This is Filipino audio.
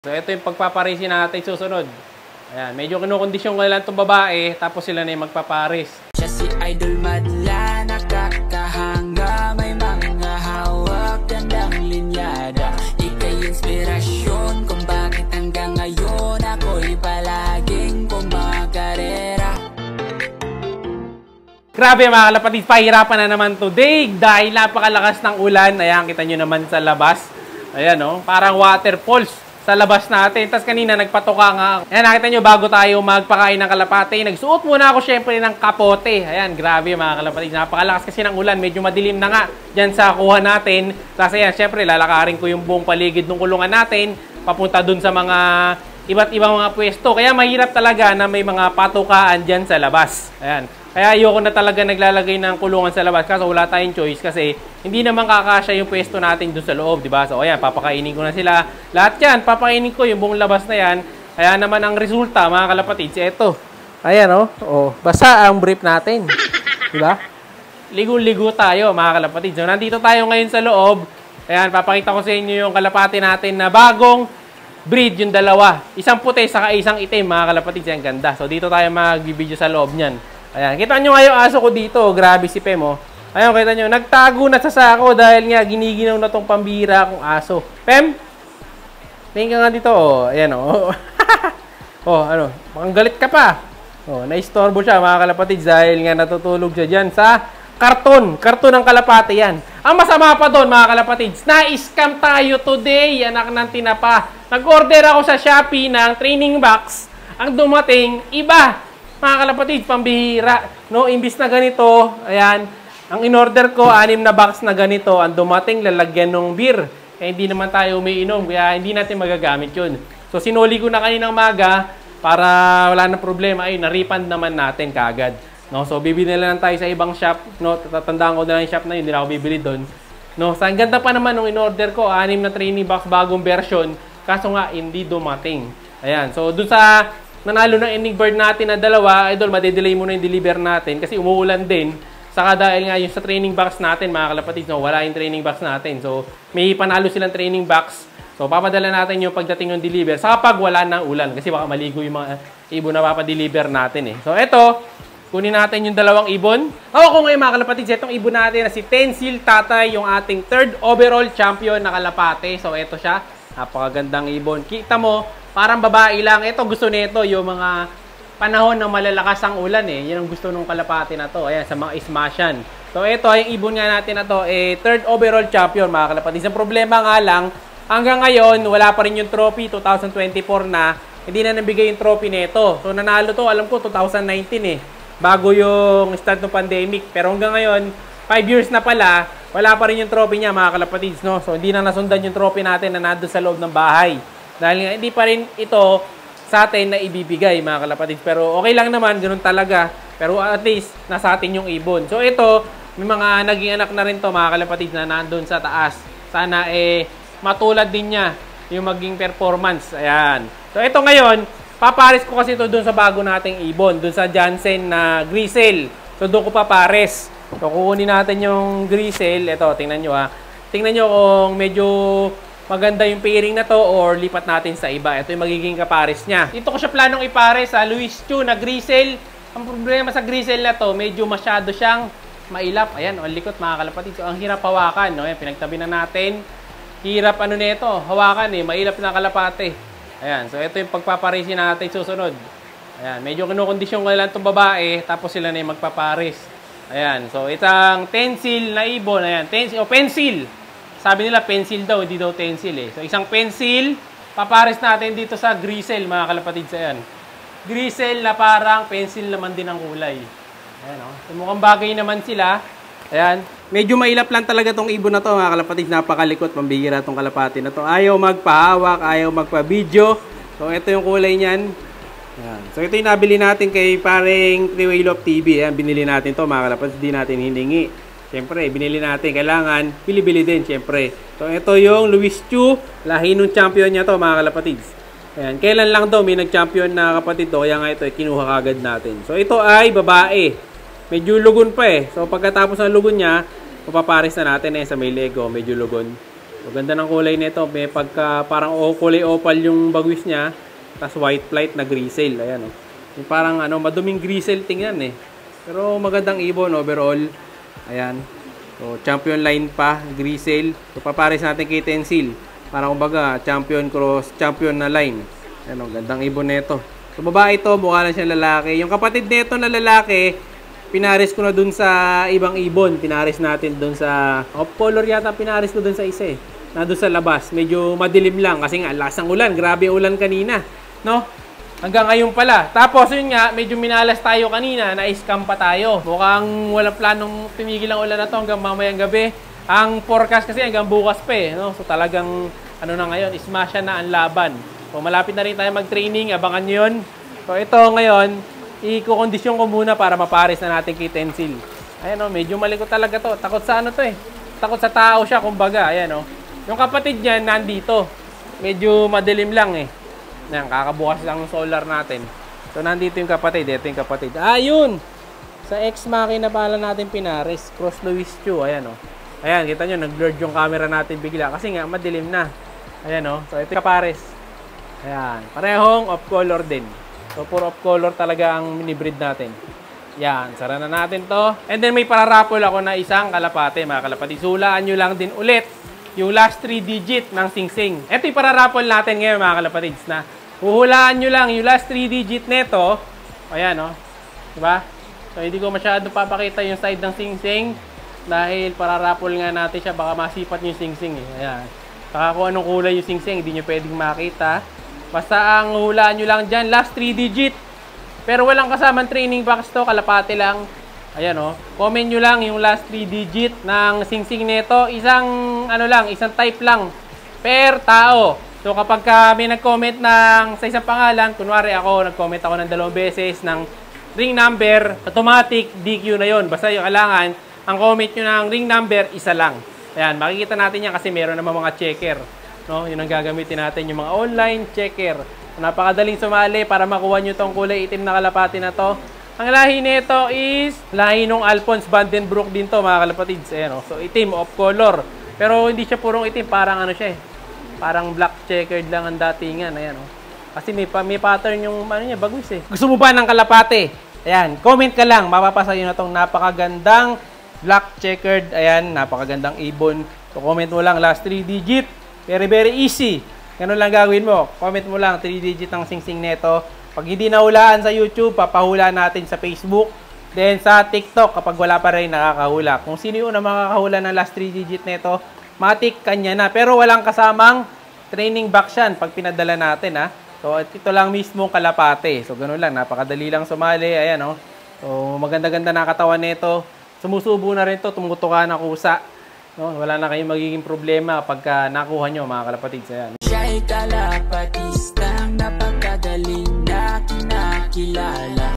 So, ito yung pagpaparisin natin susunod. Ayan, medyo kinukondisyon ko lang itong babae, tapos sila na yung magpaparis. Siya si Idol Madla, nakakahanga, may mga hawak, gandang linyada. Ika'y inspirasyon kung bakit hanggang ngayon ako'y palaging pumakarera. Grabe mga kalapatid, pahirapan na naman today dahil napakalakas ng ulan. Ayan, kita nyo naman sa labas. Ayan, oh, parang waterfalls sa labas natin. Tapos kanina nagpatoka nga. Ayan, nakita nyo bago tayo magpakain ng kalapate, nagsuot muna ako syempre ng kapote. Ayan, grabe mga kalapatid. Napakalakas kasi ng ulan. Medyo madilim na nga dyan sa kuha natin. Tapos ayan, syempre lalakarin ko yung buong paligid ng kulungan natin. Papunta dun sa mga iba't ibang mga pwesto. Kaya mahirap talaga na may mga patukaan dyan sa labas. Ayan. Kaya ayoko na talaga naglalagay ng kulungan sa labas kasi wala tayong choice kasi hindi naman kakasya yung pwesto natin doon sa loob, di ba? So ayan, papakainin ko na sila. Lahat yan, papakainin ko yung buong labas na yan. Kaya naman ang resulta, mga kalapatid, ito. Ayan, oh. Oh, basa ang brief natin. Di ba? Ligo-ligo tayo, mga kalapatid. So nandito tayo ngayon sa loob. Ayan, papakita ko sa inyo yung kalapati natin na bagong breed, yung dalawa. Isang puti, saka isang itim, mga kalapatid. Yan, ganda. So dito tayo mag-video sa loob niyan. Ayan, kita nyo nga yung aso ko dito. Grabe si Pem, oh. Ayan, kita nyo. Nagtago na sa sako dahil nga giniginaw na tong pambira kong aso. Pem? Tingin ka nga dito, oh. Ayan, oh. Oh, ano? Mukhang galit ka pa. Oh, naistorbo siya, mga kalapatid, dahil nga natutulog siya dyan sa karton. Karton ng kalapate yan. Ang masama pa doon, mga kalapatid, na-scam tayo today. Anak ng tinapa. Nag-order ako sa Shopee ng training box. Ang dumating, iba. Mga kalapatid, pambihira. No, imbis na ganito, ayan, ang in-order ko, 6 na box na ganito, ang dumating, lalagyan ng beer. Kaya hindi naman tayo umiinom, kaya hindi natin magagamit yun. So, sinuli ko na kaninang maga para wala na problema. Ay, na-refund naman natin kagad. No, so, bibili na lang tayo sa ibang shop. No, tatandaan ko na lang yung shop na yun, hindi na ako bibili doon. No, sa ganda pa naman nung in-order ko, 6 na training box, bagong version. Kaso nga, hindi dumating. Ayan, so, doon sa nanalo ng ending bird natin na dalawa, idol, madedelay muna yung deliver natin kasi umuulan din. Saka dahil nga yung sa training box natin, mga kalapatid, no, wala yung training box natin. So, may panalo silang training box. So, papadala natin yung pagdating ng deliver. Saka pag wala ng ulan, kasi baka maligo yung mga ibon na papadeliver natin eh. So, eto, kunin natin yung dalawang ibon. Ako ngayon mga kalapatid, itong ibon natin na si Tensil Tatay, yung ating 3rd overall champion na kalapate. So, eto siya. Napakagandang ibon. Kita mo, parang babae lang. Ito gusto nito yung mga panahon na malalakas ang ulan eh. Yan ang gusto ng kalapati na to. Ayan, sa mga ismasyan. So ito, yung ibon nga natin na to, 3rd overall champion, mga kalapati. Isang problema nga lang, hanggang ngayon, wala pa rin yung trophy. 2024 na, hindi na nabigay yung trophy nito. So nanalo to, alam ko, 2019 eh. Bago yung start ng pandemic. Pero hanggang ngayon, 5 years na pala, wala pa rin yung trophy niya, mga kalapatids, no? So hindi na nasundan yung trophy natin na nandun sa loob ng bahay. Dahil nga, hindi pa rin ito sa atin na ibibigay, mga kalapatid. Pero okay lang naman, ganun talaga. Pero at least, nasa atin yung ibon. So ito, may mga naging anak na rin to, mga kalapatid, na nandun sa taas. Sana matulad din niya yung maging performance. Ayan. So ito ngayon, papares ko kasi ito dun sa bago nating ibon. Dun sa Jansen na Grisel. So doon ko papares. So kukunin natin yung Grisel. Ito, tingnan nyo ha. Tingnan nyo kung medyo maganda yung pairing na to or lipat natin sa iba. Ito yung magiging kapares niya. Dito ko siya planong ipares sa Louis Chu na Grisel. Ang problema sa Grisel na to, medyo masyado siyang mailap. Ayan, ang likot mga kalapatid. So, ang hirap hawakan. No? Ayan, pinagtabi na natin. Hirap ano nito, hawakan eh. Mailap na kalapate. Ayan, so ito yung pagpaparesin natin susunod. Ayan, medyo kinukondisyon ko lang itong babae. Tapos sila na yung magpapares. Ayan, so itang tensil na ibon. Ayan, tensil o pencil. Sabi nila pencil daw, hindi daw tensil eh. So, isang pencil, papares natin dito sa Grisel, mga kalapatid sa yan. Grisel na parang pencil naman din ang kulay. Ayan, oh. So, mukhang bagay naman sila. Ayan. Medyo mailap lang talaga tong ibon na to, mga kalapatid. Napakalikot, pambihira tong kalapati na to. Ayaw magpahawak, ayaw magpa-video. So, ito yung kulay niyan. Ayan. So, ito yung nabili natin kay paring Triway Love TV. Ayan, binili natin to, mga kalapatid. Hindi natin hiningi. Siyempre, binili natin. Kailangan, bili-bili din, siyempre. So, ito yung Louis Chu. Lahi nung champion niya to, mga kalapatids. Ayan. Kailan lang daw may nag-champion na kapatid to. Kaya nga ito, kinuha kagad natin. So, ito ay babae. Medyo lugon pa eh. So, pagkatapos ng lugon niya, papapares na natin sa may Lego. Medyo lugon. Maganda ng kulay nito. May pagka parang kulay opal yung bagwis niya. Tapos white flight na grizzle. Ayan, oh. Yung parang maduming grizzle tingnan eh. Pero magandang ibon overall. Ayan. So, champion line pa, grizzle. So, papares natin kay Tensil. Parang kumbaga, champion cross, champion na line. Ayan, oh, gandang ibon nito. So, babae ito, mukha lang siya lalaki. Yung kapatid nito na lalaki, pinares ko na dun sa ibang ibon. Pinares natin dun sa off color yata, pinares ko dun sa isa eh. Na dun sa labas. Medyo madilim lang kasi nga lasang ulan. Grabe ulan kanina. No? Hanggang ngayon pala. Tapos yun nga, medyo minalas tayo kanina, na-scam pa tayo. Mukhang walang planong tumigil ang ulan na to hanggang mamayang gabi. Ang forecast kasi hanggang bukas pa eh. No? So talagang, na ngayon, smash na ang laban. So malapit na rin tayo mag-training, abangan nyo yun. So ito ngayon, i-kondisyon ko muna para mapares na natin kay Tensil. Ayan o, medyo malikot talaga to. Takot sa to eh. Takot sa tao siya, kumbaga. Ayan o. Yung kapatid niya, nandito. Medyo madilim lang eh. Ayan, kakabukas lang ng solar natin. So, nandito yung kapatid. Ito yung kapatid. Ayun! Sa X-Machina pala natin pinares. Cross Louis Chu. Ayan, o. Ayan, kita nyo, nag-blurred yung camera natin bigla. Kasi nga, madilim na. Ayan, o. So, ito yung kapares. Ayan. Parehong off-color din. So, puro off-color talaga ang mini-breed natin. Ayan. Sara na natin to. And then, may pararapol ako na isang kalapate, mga kalapati. Sulaan nyo lang din ulit yung last 3 digit ng Sing-Sing. Ito yung pararapol natin ngayon, mga kalapatids, na huhulaan nyo lang yung last 3 digit nito. Ayan, o. Diba? So, hindi ko masyado papakita yung side ng Sing-Sing dahil pararapol nga natin siya. Baka masipat yung Sing-Sing eh. Ayan. Saka kung anong kulay yung Sing-Sing, hindi nyo pwedeng makita. Basta ang hulaan nyo lang dyan, last 3 digit. Pero walang kasamang training box to, kalapate lang. Ayan, o. Comment nyo lang yung last 3 digit ng Sing-Sing nito. Isang type lang per tao. So, kapag may nag-comment sa isang pangalan, kunwari ako, nag-comment ako ng 2 beses ng ring number, automatic DQ na yon. Basta yung kailangan, ang comment nyo ng ring number, isa lang. Ayan, makikita natin yan kasi meron naman mga checker. No? Yun ang gagamitin natin, yung mga online checker. Napakadaling sumali para makuha nyo tong kulay itim na kalapati na to. Ang lahi nito is lahi nung Alphonse Vandenbroek din to, mga kalapatids. Ayan, so, itim, off color. Pero hindi siya purong itim, parang siya eh. Parang black checkered lang ang datingan. Ayan, o. Kasi may pattern yung niya, bagwis eh. Gusto mo ba ng kalapate? Ayan, comment ka lang. Mapapasa yun na itong napakagandang black checkered. Ayan, napakagandang ibon. So, comment mo lang last 3 digit. Very, very easy. Ganun lang gagawin mo. Comment mo lang 3 digit ng Sing-Sing neto. Pag hindi nahulaan sa YouTube, papahula natin sa Facebook. Then sa TikTok, kapag wala pa rin nakakahula. Kung sino yung makakahula ng last 3 digit neto, matik kanya na. Pero walang kasamang training box yan pag pinadala natin, ha. So, ito lang mismo kalapate. So, ganun lang. Napakadali lang sumali. Ayan, o. So, maganda-ganda na katawan nito. Sumusubo na rin to. Tumutuka na kusa. No? Wala na kayong magiging problema pagka nakuha nyo, mga kalapatids. Ayan. Siya'y kalapatistang napakadaling na kinakilala.